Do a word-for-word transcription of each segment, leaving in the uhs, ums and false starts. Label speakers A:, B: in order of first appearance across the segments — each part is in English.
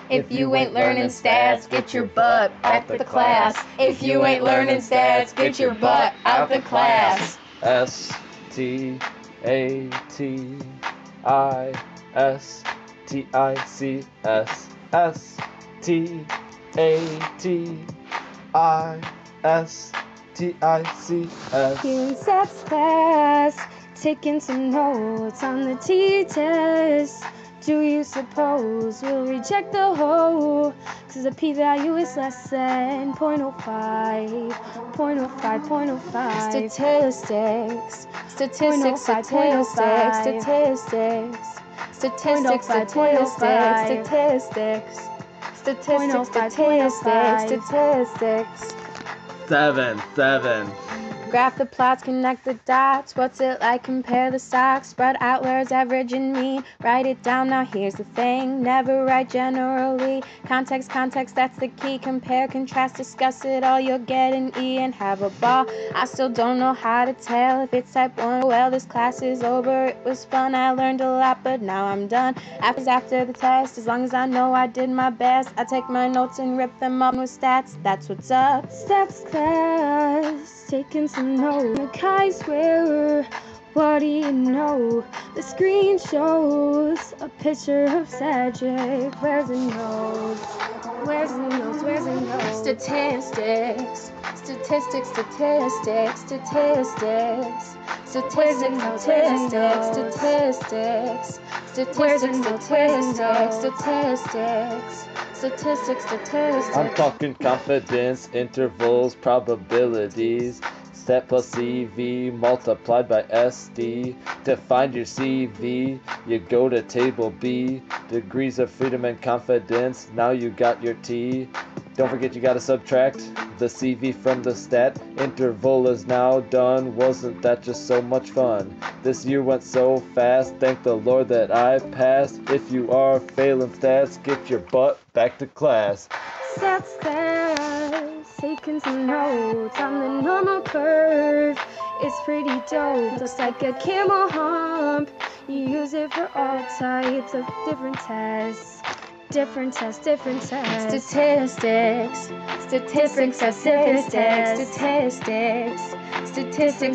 A: If you ain't learning stats, get your butt back to class. If you ain't learning stats, get your butt out the class.
B: S T A T I S T I C S S T A T I S T I C S.
C: Here in stats class, taking some notes on the t-test. Do you suppose we'll reject the whole? Cause the p-value is less than zero point zero five, zero point zero five, zero point zero five. Statistics, statistics, statistics, statistics, statistics, statistics, statistics, statistics, statistics, statistics.
B: Seven, seven.
C: Graph the plots, connect the dots. What's it like? Compare the stocks. Spread outliers, average and mean. Write it down, now here's the thing. Never write generally. Context, context, that's the key. Compare, contrast, discuss it all. You'll get an E and have a ball. I still don't know how to tell if it's type one. Well, this class is over. It was fun. I learned a lot, but now I'm done. After, after the test, as long as I know I did my best, I take my notes and rip them up with stats. That's what's up. Stats class, taking some notes. The chi-square, what do you know? The screen shows a picture of Cedric. Where's the nose? Where's the nose? Where's the nose? Statistics, statistics, statistics, statistics. Statistics, statistics, statistics, statistics, statistics, statistics, statistics, statistics.
B: I'm talking confidence, intervals, probabilities. Stat plus C V multiplied by S D. To find your C V, you go to table B. Degrees of freedom and confidence, now you got your T. Don't forget you gotta subtract the C V from the stat. Interval is now done, wasn't that just so much fun? This year went so fast, thank the Lord that I passed. If you are failing stats, get your butt back to class.
C: Stats class, taking some notes on the normal curve. It's pretty dope, looks like a camel hump. You use it for all types of different tests. Different tests, different tests. Statistics, statistics, statistics, statistics, statistics, statistics,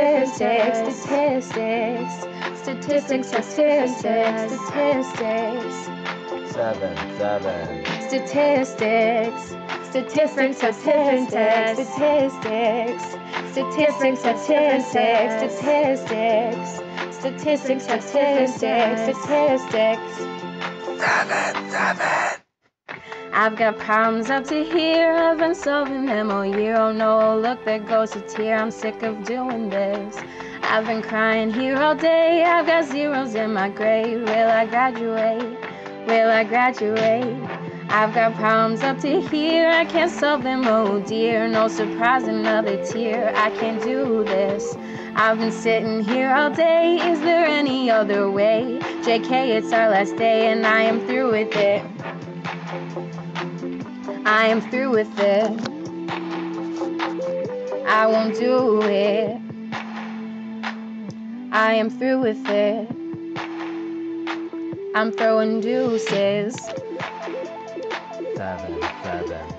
C: statistics, statistics, statistics, statistics.
B: Seven, seven.
C: Statistics, statistics, statistics, statistics, statistics, statistics, statistics, statistics, statistics, statistics.
B: Seven, seven.
C: I've got problems up to here, I've been solving them all year. Oh no, look, there goes a tear, I'm sick of doing this. I've been crying here all day, I've got zeros in my grade. Will I graduate? Will I graduate? I've got problems up to here, I can't solve them, oh dear. No surprise, another tear, I can't do this. I've been sitting here all day, is there any other way? J K, it's our last day and I am through with it. I am through with it. I won't do it. I am through with it. I'm throwing deuces.
B: Seven, seven.